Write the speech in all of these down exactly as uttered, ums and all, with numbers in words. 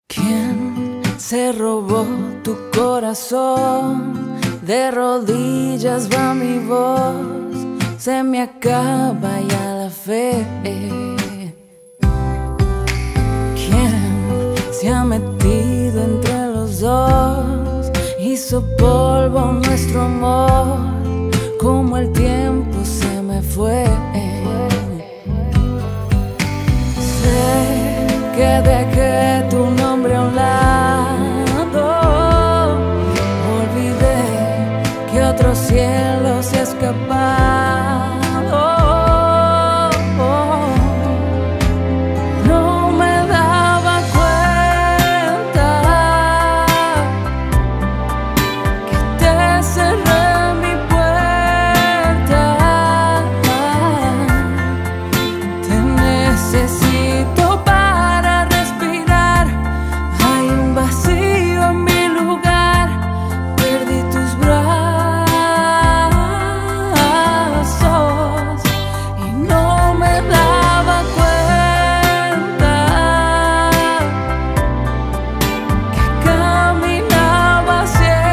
¿Quién se robó tu corazón? De rodillas va mi voz, se me acaba ya la fe. ¿Quién se ha metido entre los dos? Hizo polvo nuestro amor, como el tiempo se me fue. Sé que dejé tu nombre a un lado, olvidé que otro cielo se ha escapado. No me daba cuenta que te cerré mi puerta. Te necesito para respirar, hay un vacío en mi lugar. Perdí tus brazos y no me daba cuenta que caminaba a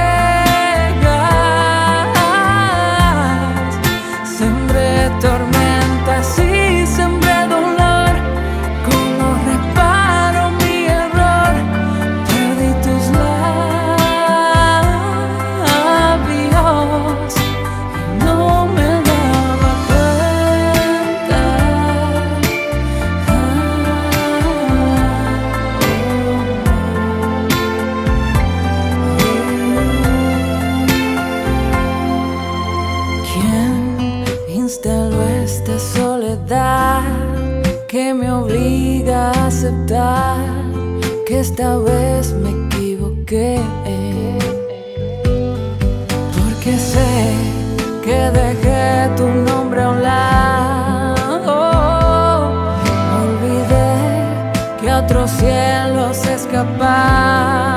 ciegas. Sembré tormentas y sembré dolor, ¿cómo reparo mi error? Perdí tus labios y no me daba cuenta. ¿Quién instaló esta soledad que me obliga a aceptar que esta vez me equivoqué? Porque sé que dejé tu nombre a un lado, olvidé que otro cielo se escapaba.